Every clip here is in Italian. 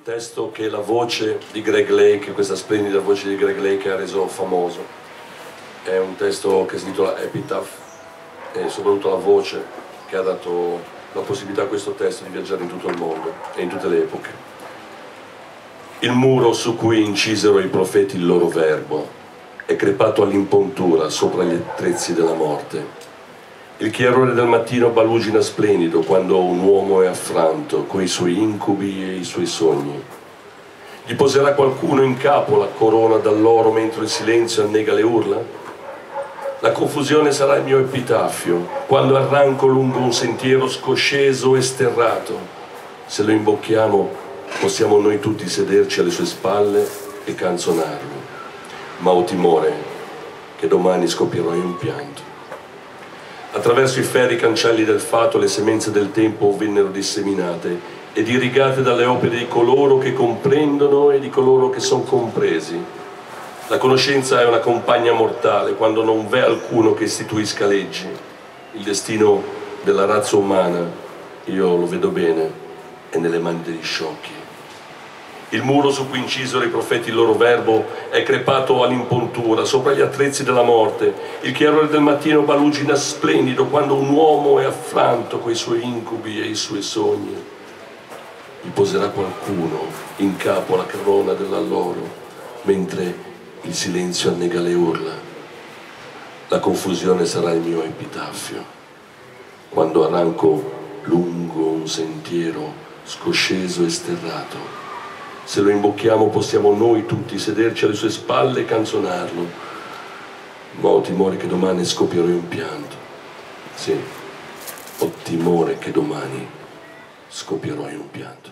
testo che la voce di Greg Lake, questa splendida voce di Greg Lake, ha reso famoso. È un testo che si intitola Epitaph e soprattutto la voce che ha dato la possibilità a questo testo di viaggiare in tutto il mondo e in tutte le epoche. Il muro su cui incisero i profeti il loro verbo è crepato all'impuntura sopra gli attrezzi della morte. Il chiarore del mattino balugina splendido quando un uomo è affranto coi suoi incubi e i suoi sogni. Gli poserà qualcuno in capo la corona d'alloro mentre il silenzio annega le urla? La confusione sarà il mio epitaffio quando arranco lungo un sentiero scosceso e sterrato. Se lo imbocchiamo possiamo noi tutti sederci alle sue spalle e canzonarlo. Ma ho timore che domani scoppierò in un pianto. Attraverso i ferri cancelli del fato le semenze del tempo vennero disseminate ed irrigate dalle opere di coloro che comprendono e di coloro che sono compresi. La conoscenza è una compagna mortale quando non v'è alcuno che istituisca leggi. Il destino della razza umana, io lo vedo bene, è nelle mani degli sciocchi. Il muro su cui incisero i profeti il loro verbo è crepato all'impuntura sopra gli attrezzi della morte. Il chiarore del mattino balugina splendido quando un uomo è affranto coi suoi incubi e i suoi sogni. Gli poserà qualcuno in capo alla corona dell'alloro mentre il silenzio annega le urla. La confusione sarà il mio epitaffio quando arranco lungo un sentiero scosceso e sterrato. Se lo imbocchiamo possiamo noi tutti sederci alle sue spalle e canzonarlo, ma ho timore che domani scoppierò in pianto. Sì, ho timore che domani scoppierò in un pianto.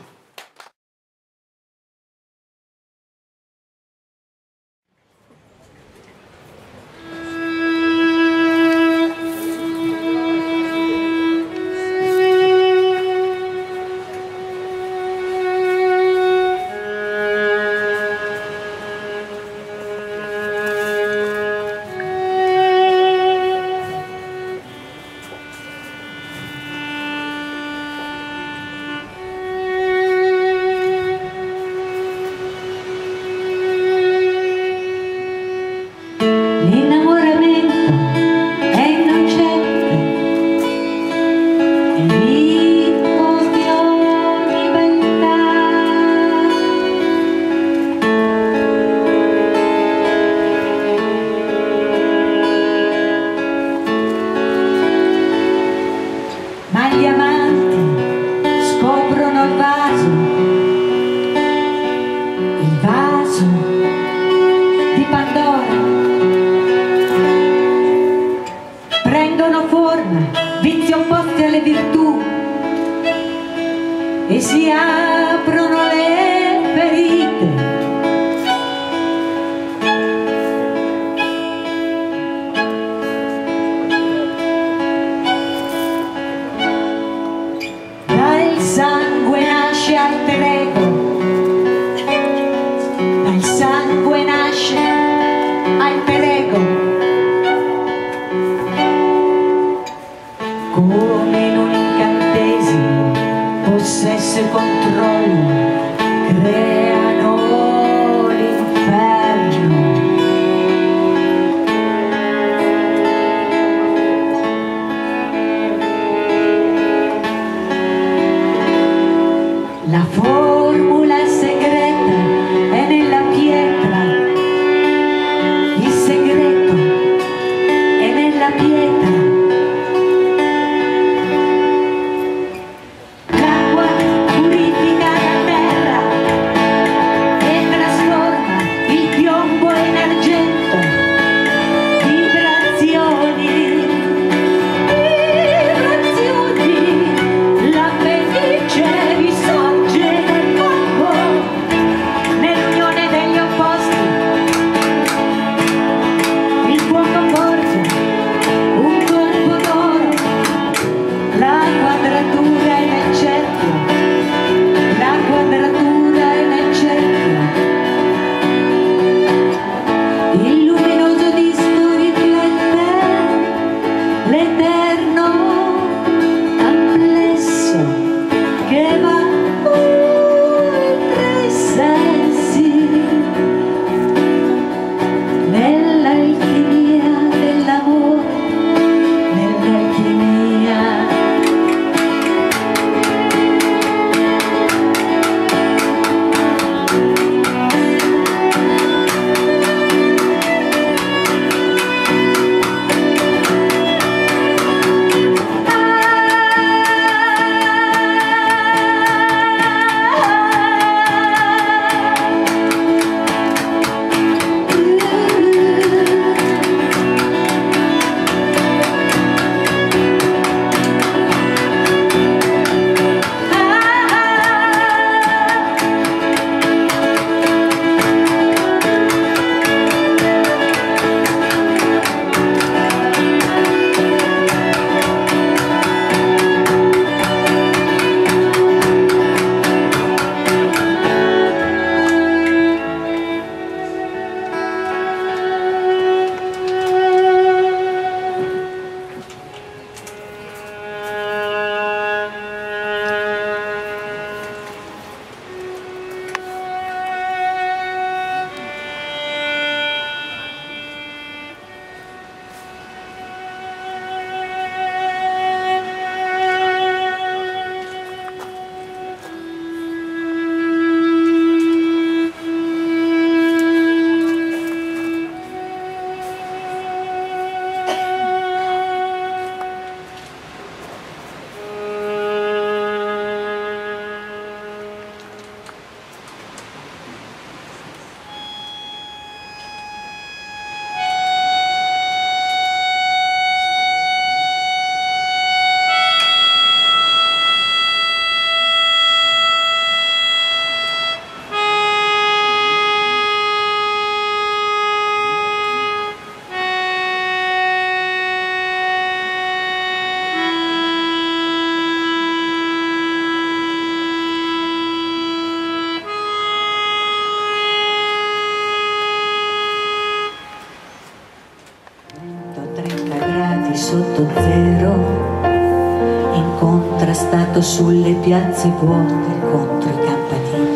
sotto zero, incontrastato sulle piazze vuote contro i campanili,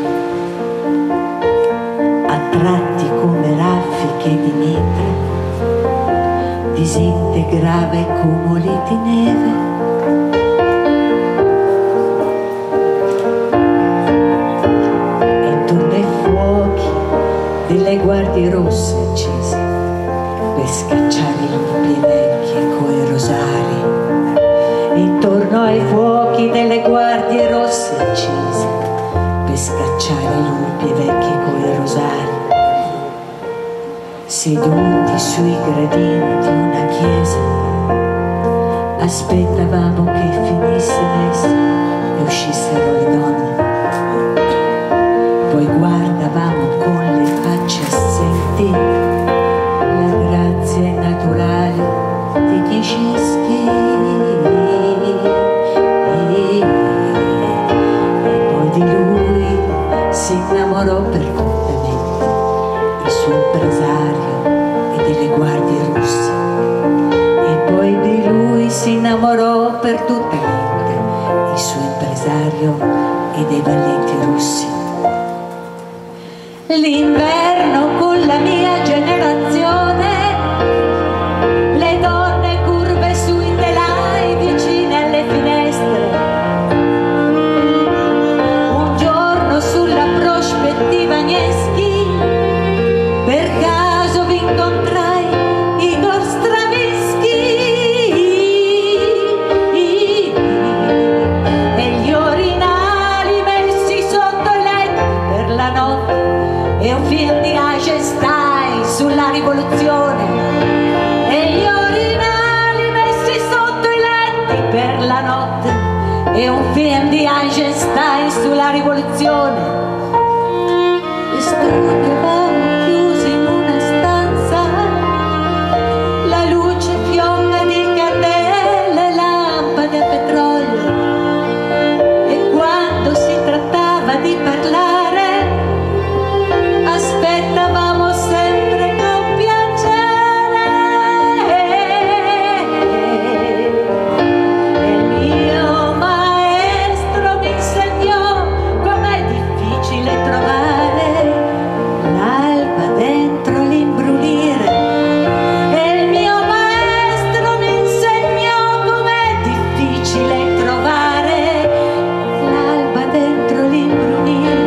a tratti come raffiche di mitra, disintegrava i cumuli di neve. Delle guardie rosse accese per scacciare lupi vecchie coi rosari, intorno ai fuochi delle guardie rosse accese per scacciare lupi vecchie coi rosari, seduti sui gradini di una chiesa, aspettavamo che finisse messa e uscissero le donne, poi guardavamo con le facce assenti la grazia innaturale di Nijinsky, e poi di lui si innamorò perdutamente il suo impresario e delle guardie russe, e poi di lui si innamorò perdutamente il suo impresario e dei valletti russi. L'inverno con la mia generazione, le donne curve sui telai vicine alle finestre. Un giorno sulla prospettiva Nevsky, per caso vi incontrai Igor Stravinsky, e gli orinali messi sotto i letti per la notte, e un film di Eisenstein sulla rivoluzione, e gli orinali messi sotto i letti per la notte, e un film di Eisenstein sulla rivoluzione. E studiavamo chiusi in una stanza, la luce fionda di candele, lampade a petrolio, e quando si trattava di parlare aspettavamo sempre con piacere, e il mio maestro mi insegnò com'è difficile trovare l'alba dentro l'imbrunire, e il mio maestro mi insegnò com'è difficile trovare l'alba dentro l'imbrunire.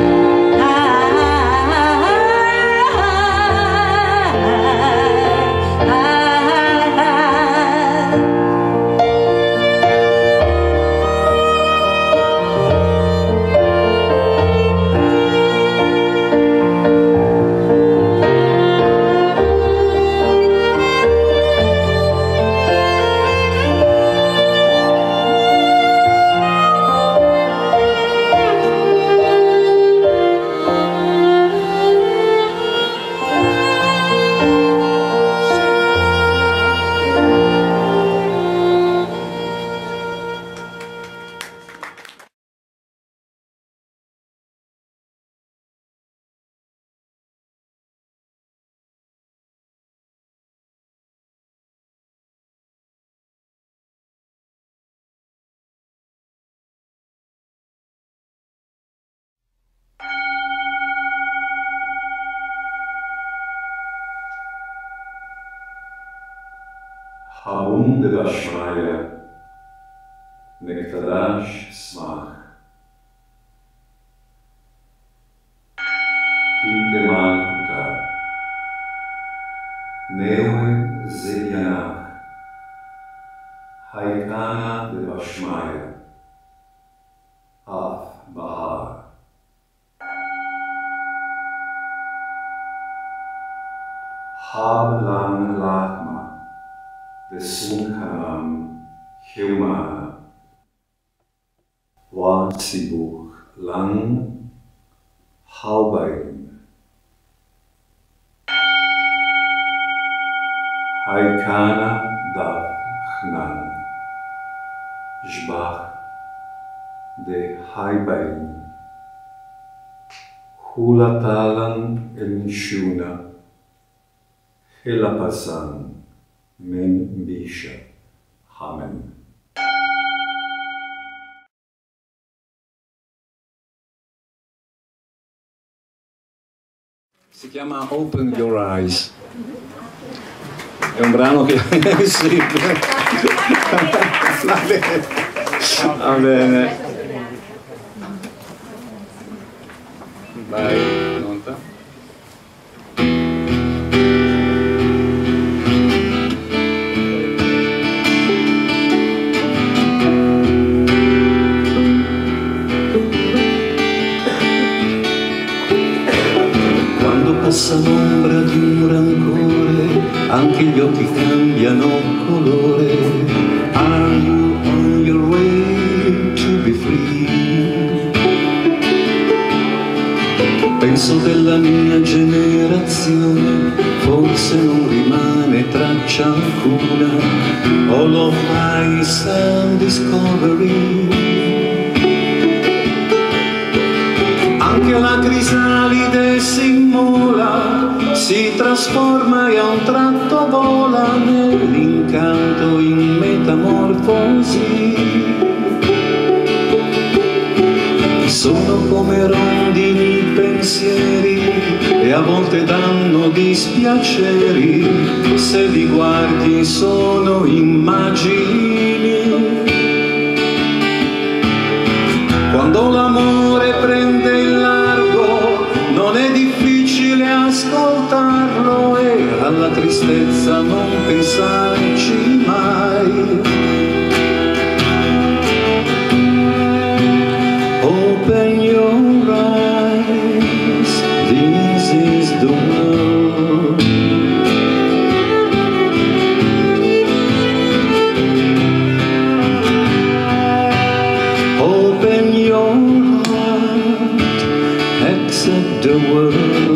Haum Devashmaya, Nektadash Smach, Tinte Malkuta, Neue Zedyanach, Haikana Devashmaya, Af Bahar. Hab Lang Lakma, Vesunkhanam Humana, Wansibuch Lang Haubein, Haikana Dav Chnan, Jbach de Haibein, Hulatalan El Mishuna, Helapasan Men Bisha. Amen. Si chiama Open Your Eyes. È un brano che... sì. Va bene. Va bene. Vai, nota. Passa l'ombra di un rancore, anche gli occhi cambiano colore. Are you on your way to be free? Penso della mia generazione, forse non rimane traccia alcuna. All of my self-discovery. Anche la crisalide si immola, si trasforma e a un tratto vola nell'incanto in metamorfosi. Sono come rondini pensieri e a volte danno dispiaceri, se li guardi sono immagini. Quando l'amore prende il largo non è difficile ascoltarlo e alla tristezza non pensarci mai. Open your eyes, this is the world. Open your heart, accept the world.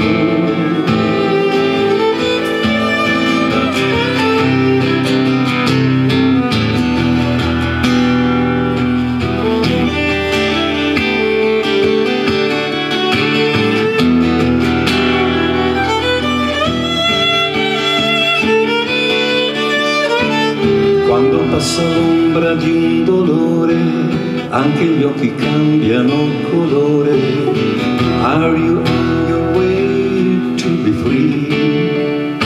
Quando passa l'ombra di un dolore, anche gli occhi cambiano colore. Are you on your way to be free?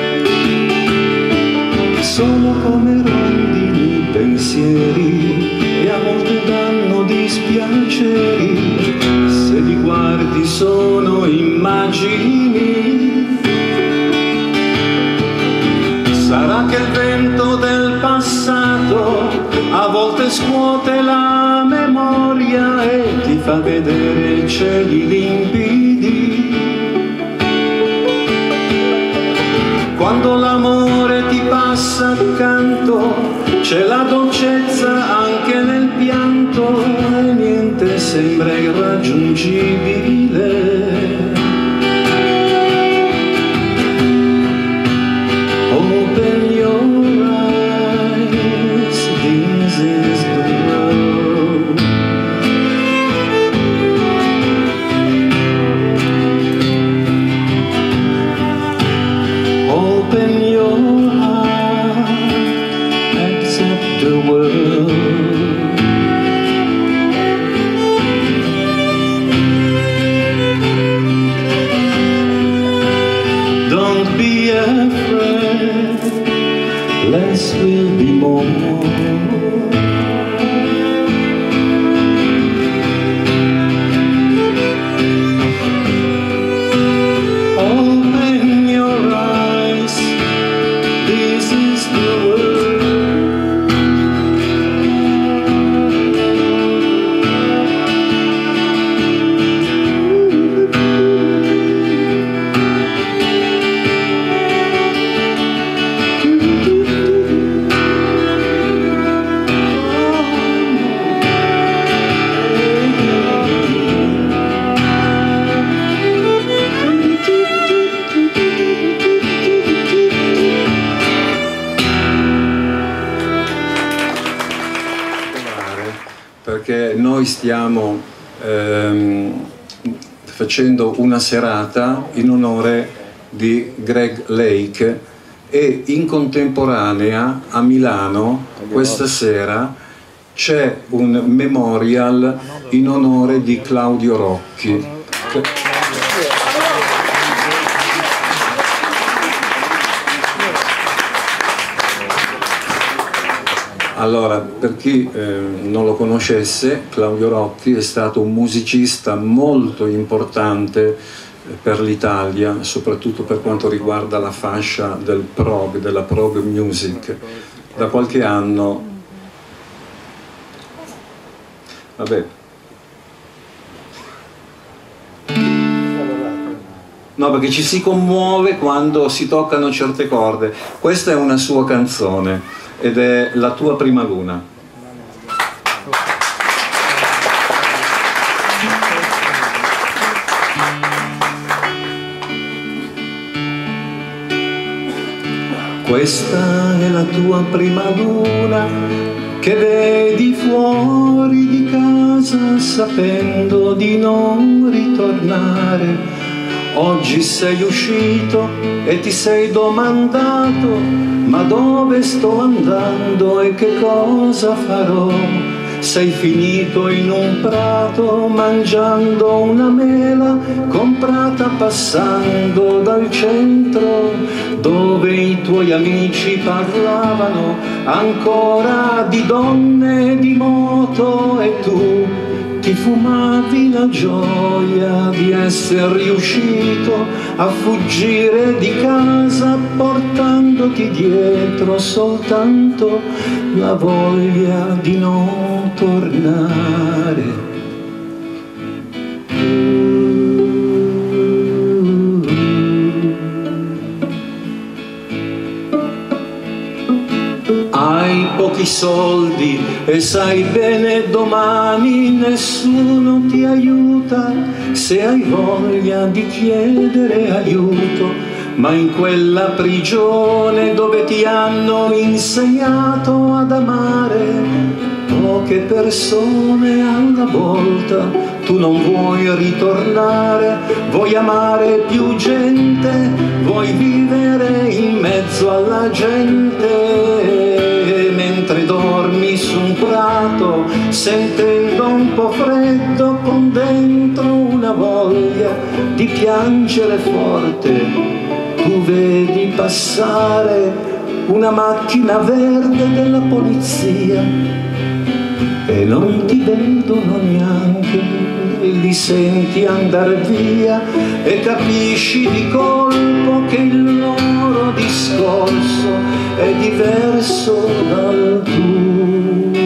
Sono come rondini pensieri e a volte danno dispiaceri, se li guardi sono immagini. Sarà che il vento del passato a volte scuote la memoria e ti fa vedere cieli limpidi. Quando l'amore ti passa accanto c'è la dolcezza anche nel pianto e niente sembra irraggiungibile. Open your eyes, this is the world. Open your heart, accept the world. Don't be afraid, less will be more. Open your eyes, this is the world. Perché noi stiamo facendo una serata in onore di Greg Lake e in contemporanea a Milano questa sera c'è un memorial in onore di Claudio Rocchi. Allora, per chi non lo conoscesse, Claudio Rocchi è stato un musicista molto importante per l'Italia, soprattutto per quanto riguarda la fascia del prog, della prog music. Da qualche anno, vabbè, no, perché ci si commuove quando si toccano certe corde. Questa è una sua canzone ed è La tua prima luna. Questa è la tua prima luna che vedi fuori di casa sapendo di non ritornare. Oggi sei uscito e ti sei domandato: ma dove sto andando e che cosa farò? Sei finito in un prato mangiando una mela comprata passando dal centro, dove i tuoi amici parlavano ancora di donne e di moto, e tu ti fumavi la gioia di essere riuscito a fuggire di casa portandoti dietro soltanto la voglia di non tornare. Hai pochi soldi e sai bene domani nessuno ti aiuta se hai voglia di chiedere aiuto, ma in quella prigione dove ti hanno insegnato ad amare poche persone alla volta, tu non vuoi ritornare, vuoi amare più gente, vuoi vivere in mezzo alla gente. Mentre dormi su un prato, sentendo un po' freddo, con dentro una voglia di piangere forte, tu vedi passare una macchina verde della polizia e non ti vedono neanche, li senti andare via e capisci di colpo che il loro discorso è diverso dal tuo.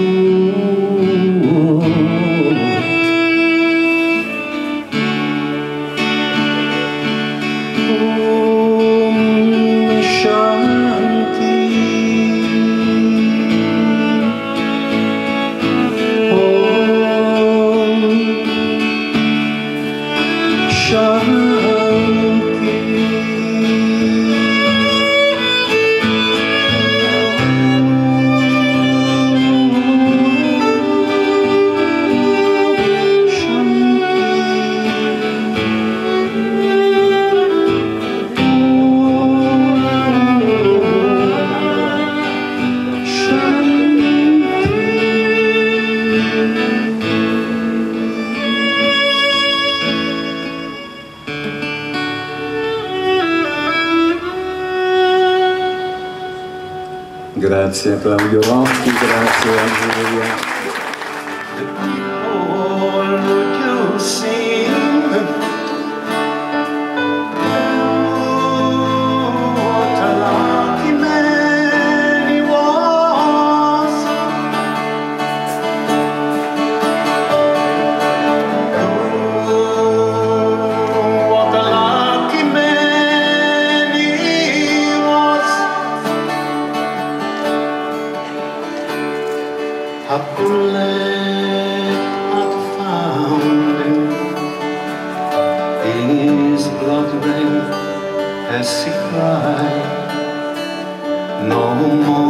Grazie a Claudio Rocchi, grazie a Giulia. A bullet had found him, his blood red as he cried, no more.